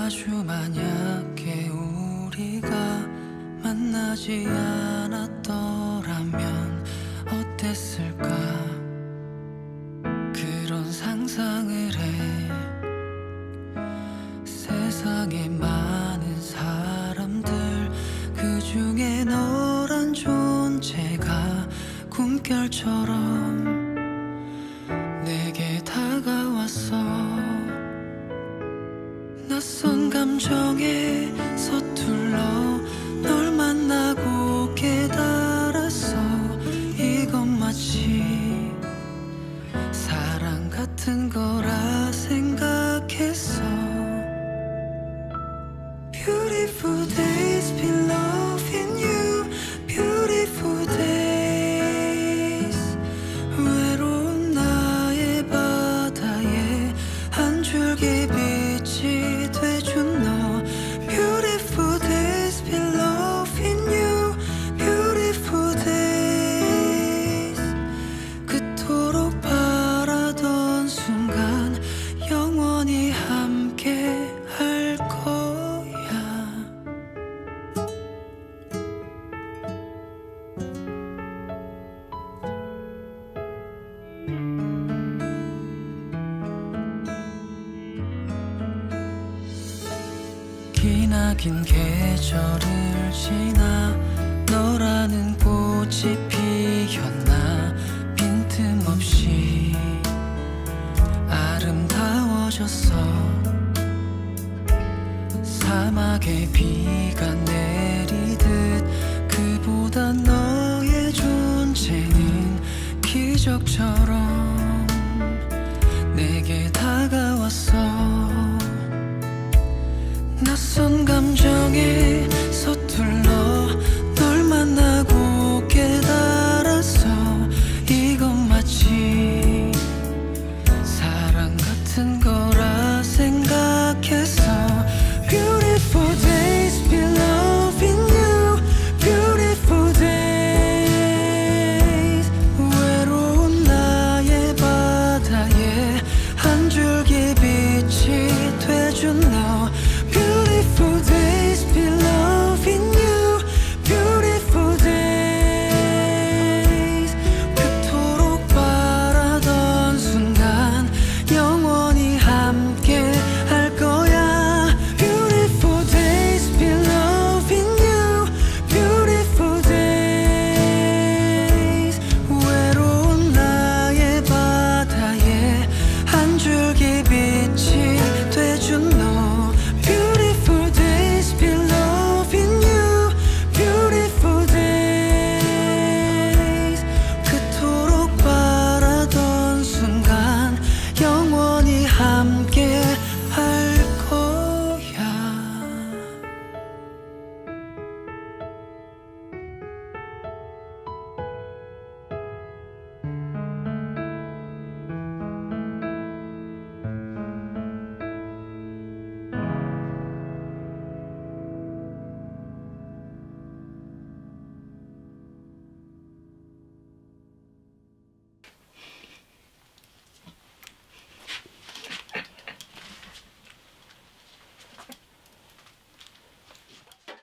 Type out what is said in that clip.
아주 만약에 우리가 만나지 않았더라면 어땠을까. 그런 상상을 해. 세상에 많은 사람들 그 중에 너란 존재가 꿈결처럼 내게 다가왔어. 낯선 감정에 서툴러 널 만나고 깨달았어. 이건 마치 사랑 같은 거라 생각했어. Beautiful days been loving you. Beautiful days. 외로운 나의 바다에 한 줄기 빛이 돼준 너. Beautiful days been loving you. Beautiful days. 그토록 바라던 순간 영원히 함께 할 거야. 기나긴 계절을 지나 너라는 꽃이 피었나. 빈틈없이 아름다워졌어. 사막에 비가 내리듯 그보다 너의 존재는 기적처럼 내게 다가왔어. 낯선 감정에 서툴러